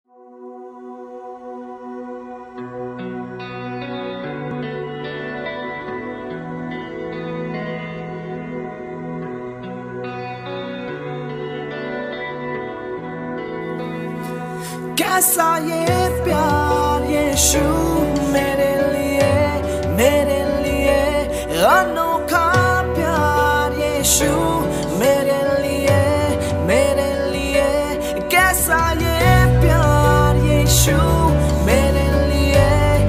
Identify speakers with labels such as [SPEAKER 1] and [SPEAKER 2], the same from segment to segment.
[SPEAKER 1] कैसा ये प्यार यीशु मेरे लिए अनोखा प्यार यीशु मेरे लिए कैसा ये प्यार यीशु मेरे लिए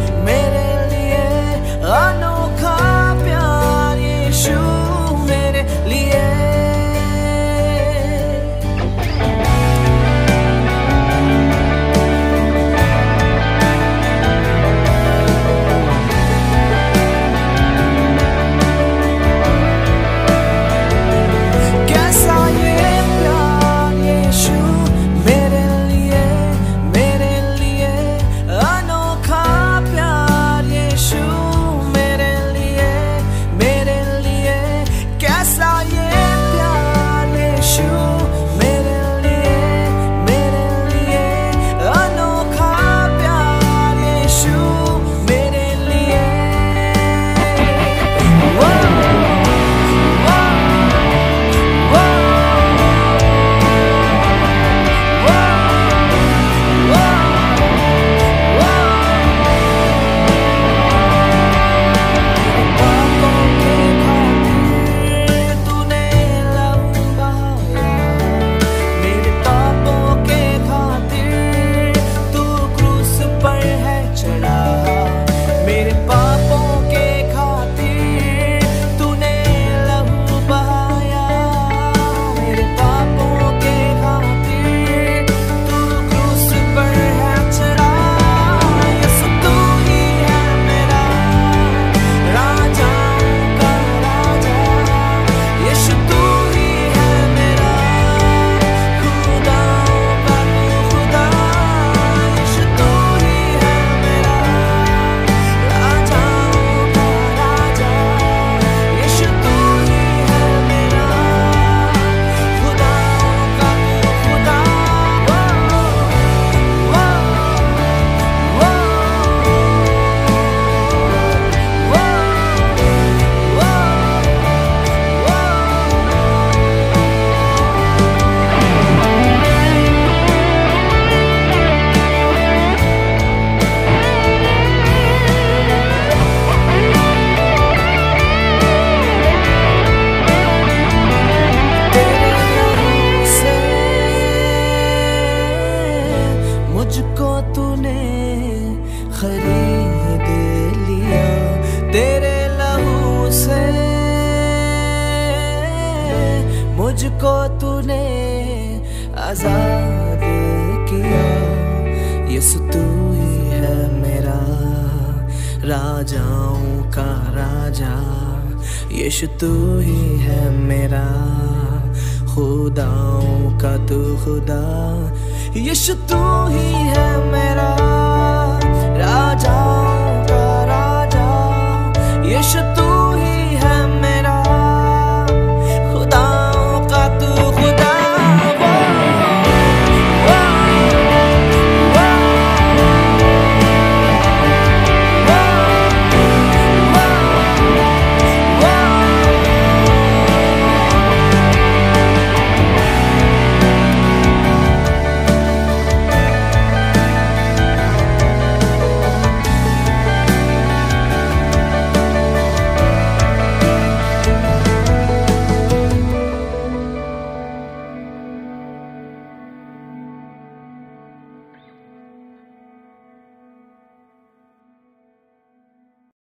[SPEAKER 1] अनोखा प्यार यीशु मेरे लिए। मुझको तूने खरीद लिया तेरे लहू से, मुझको तूने आजाद किया। यीशु तू ही है मेरा राजाओं का राजा, यीशु तू ही है मेरा खुदाओं का तू खुदा, यीशु तू ही है मेरा